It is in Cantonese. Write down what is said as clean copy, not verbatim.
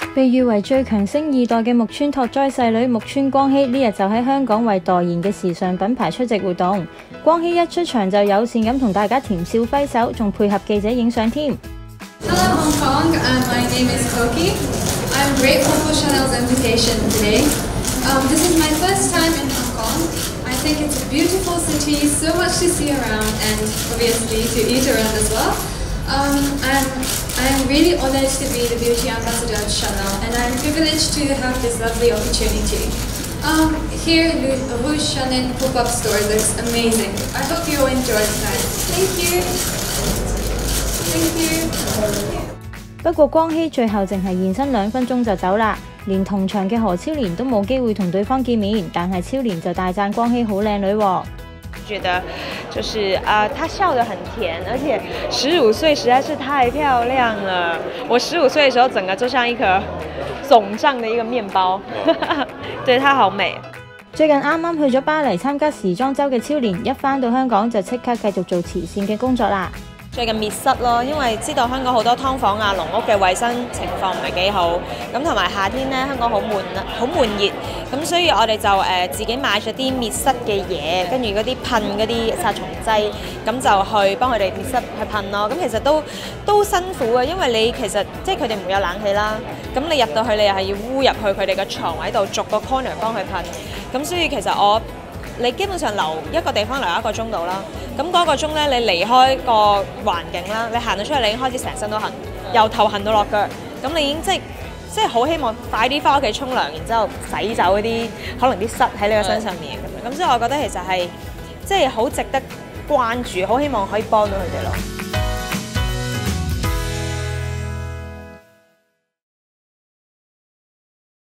被譽為最強星二代嘅木村拓哉細女木村光希呢日就喺香港為代言嘅時尚品牌出席活動。光希一出場就友善咁同大家甜笑揮手，仲配合記者影相添。 Hello Hong Kong, my name is Koki. I'm grateful for Chanel's invitation today. This is my first time in Hong Kong. I think it's a beautiful city, so much to see around and obviously to eat around as well. I'm really honored to be the beauty ambassador of Chanel, and I'm privileged to have this lovely opportunity. Here, Rouge Chanel pop-up store looks amazing. I hope you all enjoy that. Thank you. Thank you. 不過光希最後淨係現身2分鐘就走啦，連同場嘅何超蓮都冇機會同對方見面，但係超蓮就大讚光希好靚女喎。 覺得就是她笑得很甜，而且15歲實在是太漂亮了。我15歲的時候，整個就像一顆腫脹的一個麵包，對，她好美。 最近啱啱去咗巴黎參加時裝週嘅超蓮，一返到香港就即刻繼續做慈善嘅工作啦。 最近滅虱咯，因為知道香港好多劏房啊、籠屋嘅衞生情況唔係幾好，咁同埋夏天咧香港好悶啦，好悶熱，咁所以我哋就自己買咗啲滅虱嘅嘢，跟住嗰啲噴嗰啲殺蟲劑，咁就去幫佢哋滅虱去噴咯。咁其實都辛苦嘅，因為你其實即係佢哋唔會有冷氣啦，咁你入到去你又係要污入去佢哋嘅床位度，逐個 corner 幫佢噴，咁所以其實你基本上留一個地方留1個鐘度啦，咁嗰個鐘咧你離開個環境啦，你行到出去你已經開始成身都痕，由頭痕到落腳，咁你已經即係好希望快啲翻屋企沖涼，然之後洗走嗰啲可能啲虱喺你個身上面咁樣，咁所以我覺得其實係即係好值得關注，好希望可以幫到佢哋咯。